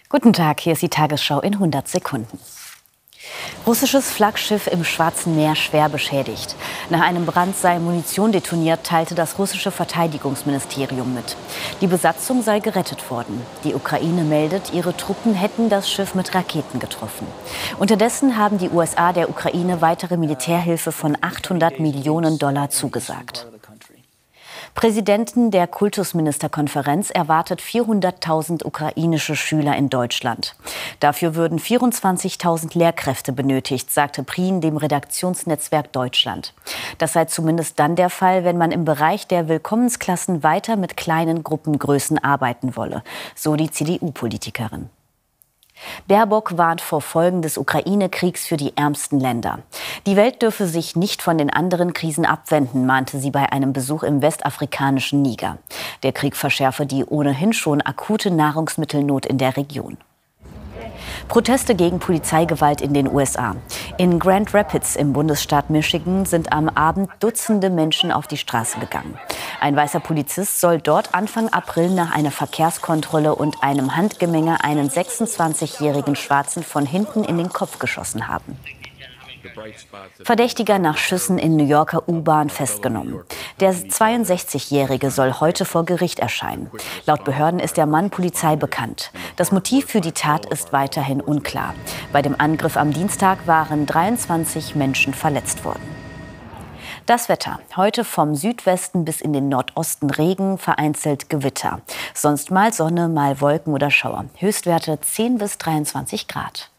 Guten Tag, hier ist die Tagesschau in 100 Sekunden. Russisches Flaggschiff im Schwarzen Meer schwer beschädigt. Nach einem Brand sei Munition detoniert, teilte das russische Verteidigungsministerium mit. Die Besatzung sei gerettet worden. Die Ukraine meldet, ihre Truppen hätten das Schiff mit Raketen getroffen. Unterdessen haben die USA der Ukraine weitere Militärhilfe von 800 Millionen $ zugesagt. Präsidentin der Kultusministerkonferenz erwartet 400.000 ukrainische Schüler in Deutschland. Dafür würden 24.000 Lehrkräfte benötigt, sagte Prien dem Redaktionsnetzwerk Deutschland. Das sei zumindest dann der Fall, wenn man im Bereich der Willkommensklassen weiter mit kleinen Gruppengrößen arbeiten wolle, so die CDU-Politikerin. Baerbock warnt vor Folgen des Ukraine-Kriegs für die ärmsten Länder. Die Welt dürfe sich nicht von den anderen Krisen abwenden, mahnte sie bei einem Besuch im westafrikanischen Niger. Der Krieg verschärfe die ohnehin schon akute Nahrungsmittelnot in der Region. Proteste gegen Polizeigewalt in den USA. In Grand Rapids im Bundesstaat Michigan sind am Abend Dutzende Menschen auf die Straße gegangen. Ein weißer Polizist soll dort Anfang April nach einer Verkehrskontrolle und einem Handgemenge einen 26-jährigen Schwarzen von hinten in den Kopf geschossen haben. Verdächtiger nach Schüssen in New Yorker U-Bahn festgenommen. Der 62-Jährige soll heute vor Gericht erscheinen. Laut Behörden ist der Mann Polizei bekannt. Das Motiv für die Tat ist weiterhin unklar. Bei dem Angriff am Dienstag waren 23 Menschen verletzt worden. Das Wetter. Heute vom Südwesten bis in den Nordosten Regen, vereinzelt Gewitter. Sonst mal Sonne, mal Wolken oder Schauer. Höchstwerte 10 bis 23 Grad.